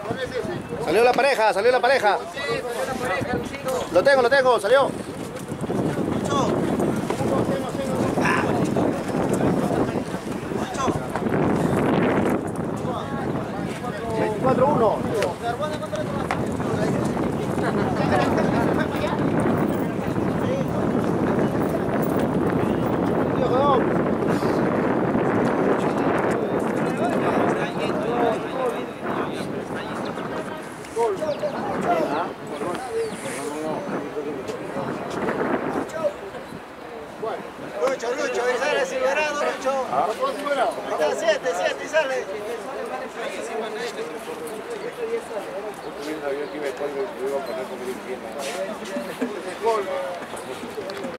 Salió la pareja, salió la pareja. Lo tengo, salió. 24-1. Lucho, y sale Silverado, Lucho. Ya, 7 y sale.